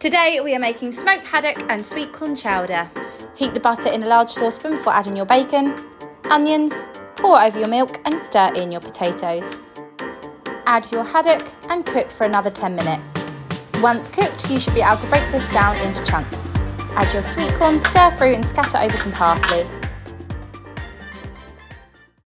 Today we are making smoked haddock and sweetcorn chowder. Heat the butter in a large saucepan before adding your bacon, onions, pour over your milk and stir in your potatoes. Add your haddock and cook for another 10 minutes. Once cooked, you should be able to break this down into chunks. Add your sweetcorn, stir through and scatter over some parsley.